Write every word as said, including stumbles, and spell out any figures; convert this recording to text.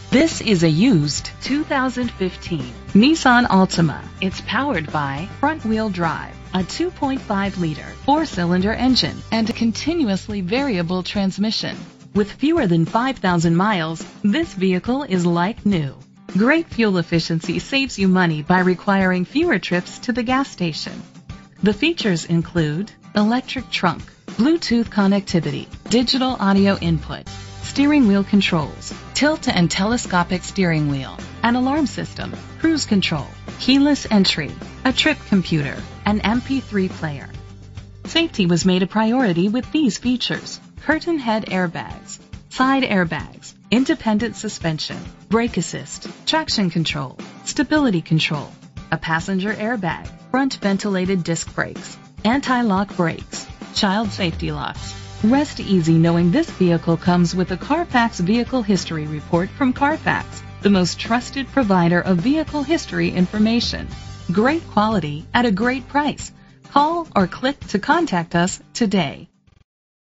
This is a used two thousand fifteen Nissan Altima. It's powered by front-wheel drive, a two point five liter four-cylinder engine, and a continuously variable transmission. With fewer than five thousand miles, this vehicle is like new. Great fuel efficiency saves you money by requiring fewer trips to the gas station. The features include electric trunk, Bluetooth connectivity, digital audio input, steering wheel controls, tilt and telescopic steering wheel, an alarm system, cruise control, keyless entry, a trip computer, an M P three player. Safety was made a priority with these features: curtain head airbags, side airbags, independent suspension, brake assist, traction control, stability control, a passenger airbag, front ventilated disc brakes, anti-lock brakes, child safety locks. Rest easy knowing this vehicle comes with a Carfax Vehicle History Report from Carfax, the most trusted provider of vehicle history information. Great quality at a great price. Call or click to contact us today.